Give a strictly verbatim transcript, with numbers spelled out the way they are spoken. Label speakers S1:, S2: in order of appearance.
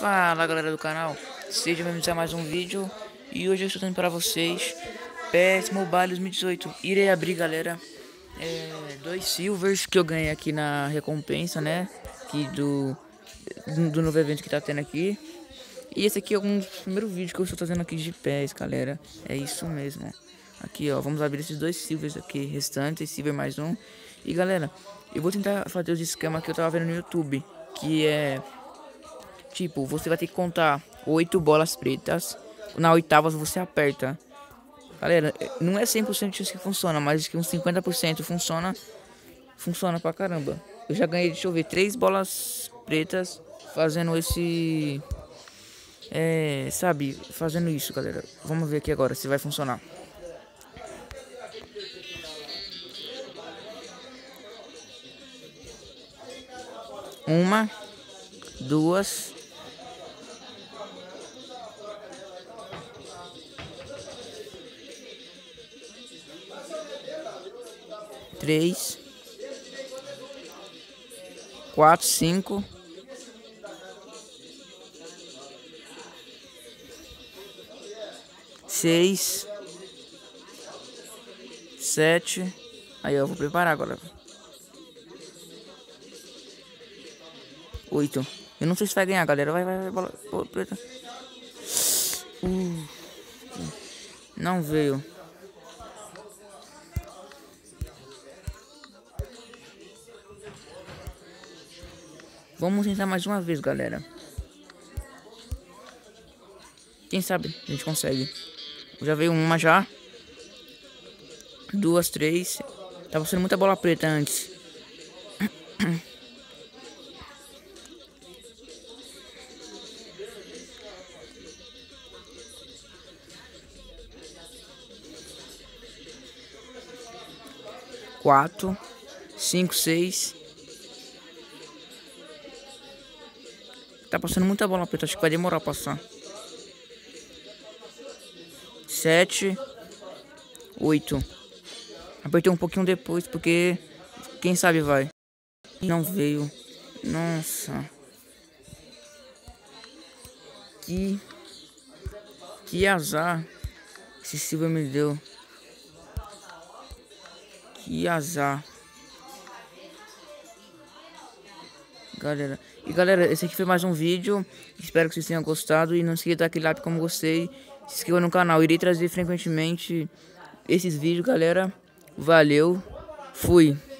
S1: Fala galera do canal, sejam bem-vindos a mais um vídeo. E hoje eu estou trazendo para vocês P E S Mobile dois mil e dezoito. Irei abrir, galera, é, dois silvers que eu ganhei aqui na recompensa, né, aqui do, do novo evento que tá tendo aqui. E esse aqui é um primeiro vídeo que eu estou fazendo aqui de P E S, galera. É isso mesmo. Aqui, ó, vamos abrir esses dois silvers aqui restantes, silver mais um. E galera, eu vou tentar fazer os esquemas que eu tava vendo no YouTube, que é tipo, você vai ter que contar oito bolas pretas. Na oitava você aperta. Galera, não é cem por cento disso que funciona, mas que uns cinquenta por cento funciona. Funciona pra caramba. Eu já ganhei, deixa eu ver, três bolas pretas fazendo esse... É, sabe, fazendo isso, galera. Vamos ver aqui agora se vai funcionar. Uma, duas... Três, quatro, cinco, seis, sete. Aí eu vou preparar agora. Oito. Eu não sei se vai ganhar, galera. Vai, vai, vai, bola, bola preta. Uh, não veio. Vamos tentar mais uma vez, galera. Quem sabe a gente consegue. Já veio uma já. Duas, três. Tava sendo muita bola preta antes. Quatro, cinco, seis. Tá passando muita bola preta, acho que vai demorar a passar. Sete, oito. Apertei um pouquinho depois, porque quem sabe vai. Não veio. Nossa. Que... Que azar esse silver me deu. Que azar. Galera, e galera, esse aqui foi mais um vídeo. Espero que vocês tenham gostado. E não esqueça de dar aquele like como gostei. Se inscreva no canal, irei trazer frequentemente esses vídeos, galera. Valeu, fui.